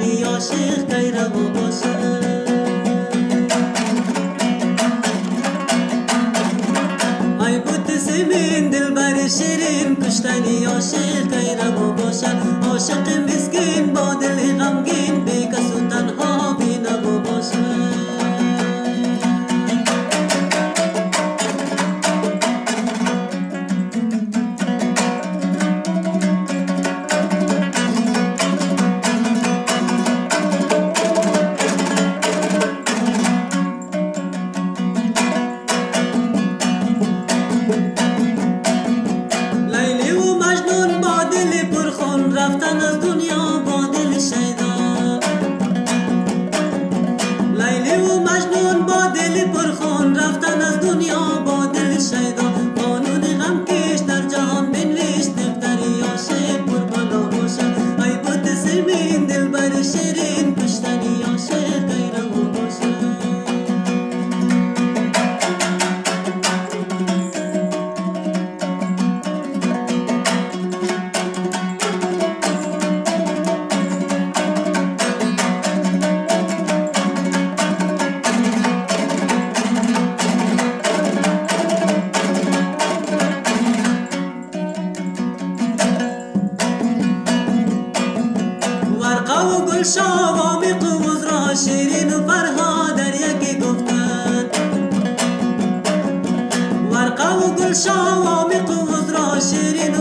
کشتنی عاشق کی روا باشد. ای بود زمین دلبر شیرین کشتنی عاشق کی روا باشد. عاشق مسکین با دل غمگین بی کس و تنها بی نوا باشد. رفتن از دنیا با دل شیدا. لیلی و مجنون با دل پرخون رفتن از دنیا با دل شیدا. قانون غم کش در جهان بنوشت دفتری عاشق قربانا باشد. ای بود زمین دلبر شیرین کشتنی عاشق کی روا باشد. و گل شوامیق و عذرا شیرین و فرها در یکی گفتند. ورقه و گل شوامیق و عذرا شیرین